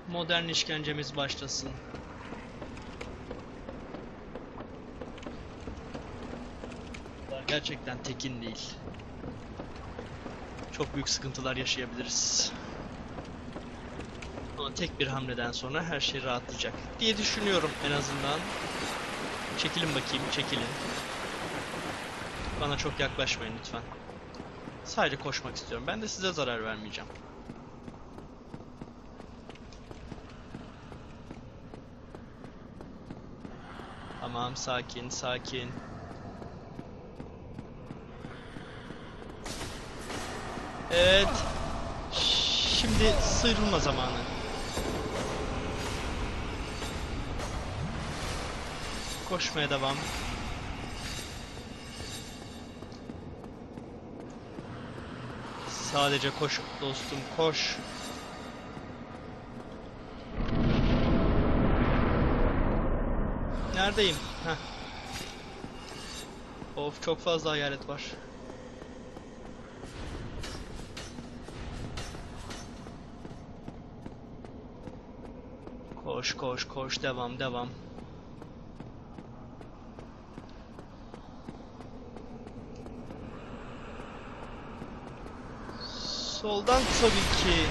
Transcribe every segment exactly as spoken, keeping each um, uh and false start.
Modern işkencemiz başlasın. Gerçekten tekin değil. Çok büyük sıkıntılar yaşayabiliriz. Ama tek bir hamleden sonra her şey rahatlayacak diye düşünüyorum en azından. Çekilin bakayım, çekilin. Bana çok yaklaşmayın lütfen. Sadece koşmak istiyorum. Ben de size zarar vermeyeceğim. Tamam, sakin, sakin. Evet. Şimdi sıyrılma zamanı. Koşmaya devam. Sadece koş dostum, koş. Neredeyim? Heh. Of, çok fazla hayalet var. Koş koş koş, devam devam. Soldan tabii ki.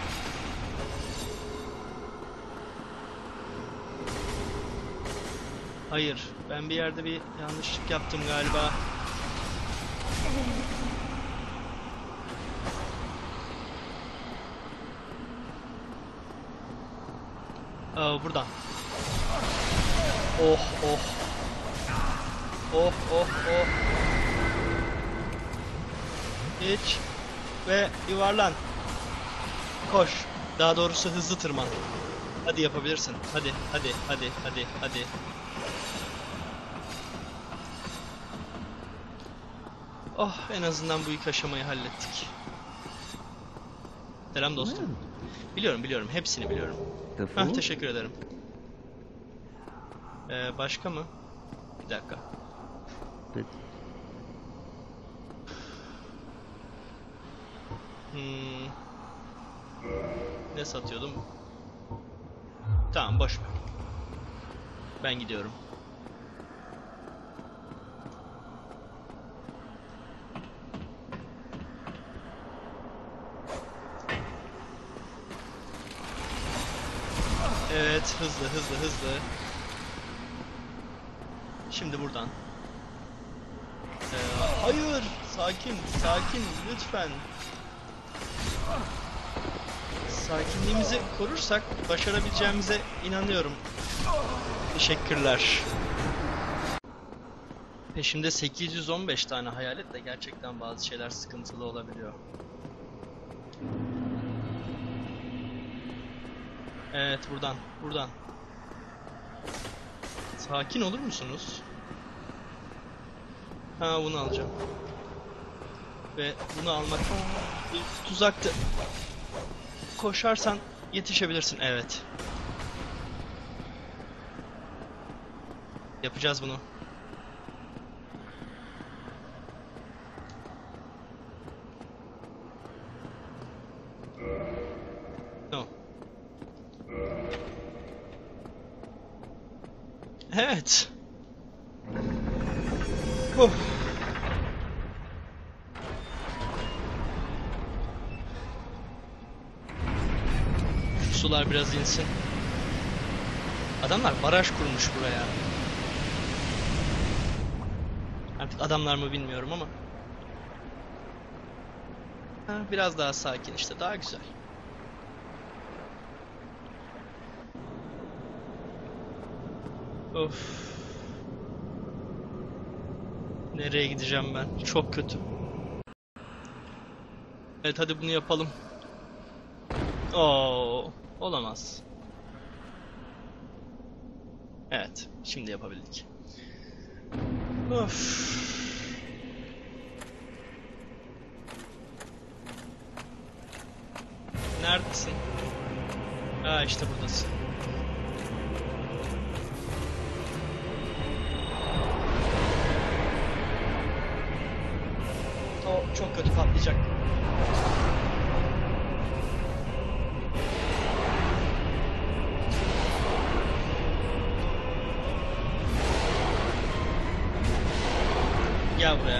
Hayır, ben bir yerde bir yanlışlık yaptım galiba. Aa, buradan. Oh oh. Oh oh oh. Geç. Ve yuvarlan. Koş. Daha doğrusu hızlı tırman. Hadi yapabilirsin. Hadi hadi hadi hadi hadi. Oh, en azından bu ilk aşamayı hallettik. Selam dostum. Biliyorum biliyorum. Hepsini biliyorum. Heh, teşekkür ederim. Ee, başka mı? Bir dakika. Hmm. Ne satıyordum? Tamam, boş ver. Ben gidiyorum. Evet, hızlı hızlı hızlı. Şimdi buradan. Ee, hayır, sakin sakin lütfen. Sakinliğimizi korursak başarabileceğimize inanıyorum. Teşekkürler. Peşimde sekiz yüz on beş tane hayalet de gerçekten bazı şeyler sıkıntılı olabiliyor. Evet, buradan, buradan. Sakin olur musunuz? Ha, bunu alacağım. Ve bunu almak bir tuzaktı. Koşarsan yetişebilirsin. Evet. Yapacağız bunu. Tamam. Evet. Oh. Şu sular biraz insin. Adamlar baraj kurmuş buraya. Artık adamlar mı bilmiyorum ama. Ha, biraz daha sakin işte, daha güzel. Of. Nereye gideceğim ben? Çok kötü. Evet, hadi bunu yapalım. Oo, olamaz. Evet, şimdi yapabildik. Of. Neredesin? Ha, işte buradasın. O çok kötü patlayacak. Gel buraya.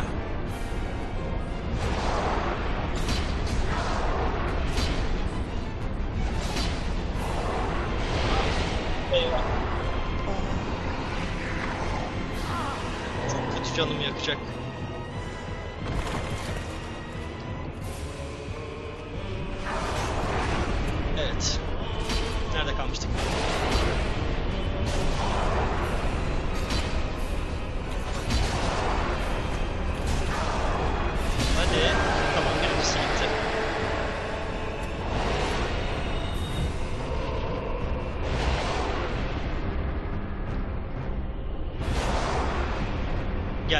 Eyvah. Çok kötü canımı yakacak. Evet. Nerede kalmıştık? Hadi. Tamam, birincisi gitti. Gel.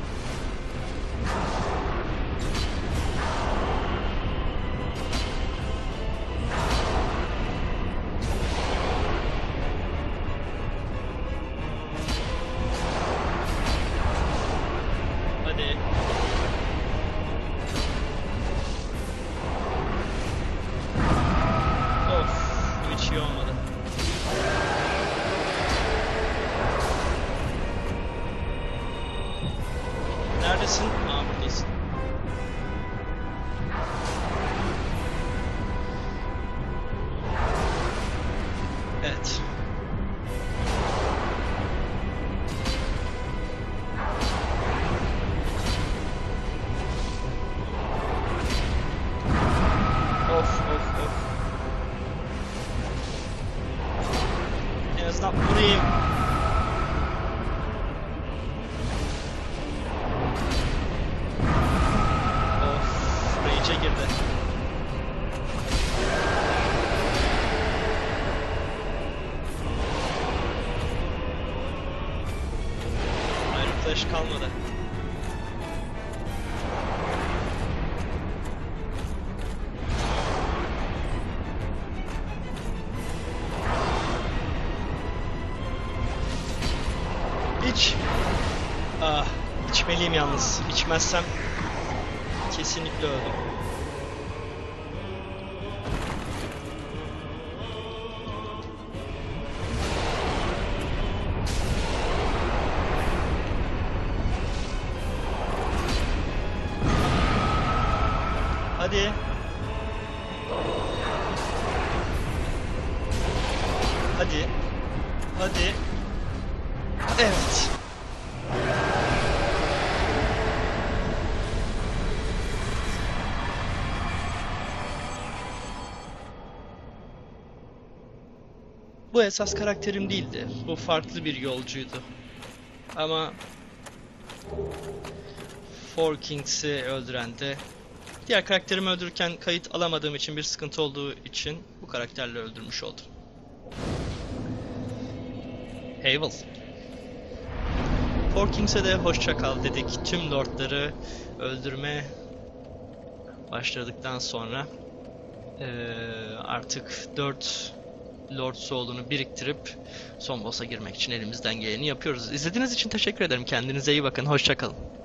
Hadi. Of, bu hiç iyi olmadı. Neredesin? Aa, buradasın. Evet. Of of of. En azından vurayım. Of, rage'e girdi. Ayrı flash kalmadı. İç. Ah, içmeliyim yalnız. İçmezsem kesinlikle öldüm. Hadi. Hadi. Hadi. Evet. Bu esas karakterim değildi. Bu farklı bir yolcuydu. Ama Four Kings'i öldüren de diğer karakterimi öldürürken kayıt alamadığım için bir sıkıntı olduğu için bu karakterle öldürmüş oldum. Havel. Four Kings'e de hoşça kal dedik. Tüm lordları öldürme başladıktan sonra ee, artık dört Lord Soul'unu biriktirip son boss'a girmek için elimizden geleni yapıyoruz. İzlediğiniz için teşekkür ederim. Kendinize iyi bakın. Hoşça kalın.